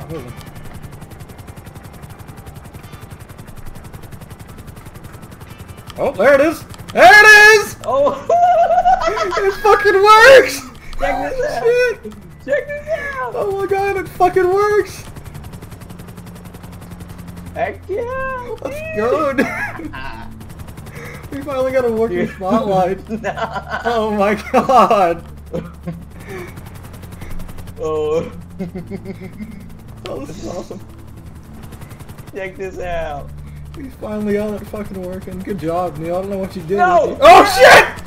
not moving. Oh, there it is! There it is! Oh! It fucking works! Check this out! Shit! Check this out! Oh my god, it fucking works! Heck yeah! Let's go! We finally got a working spotlight. Nah. Oh my god! Oh. Oh, this is awesome. Check this out. We finally got it fucking working. Good job, Neil. I don't know what you did. No! Oh shit!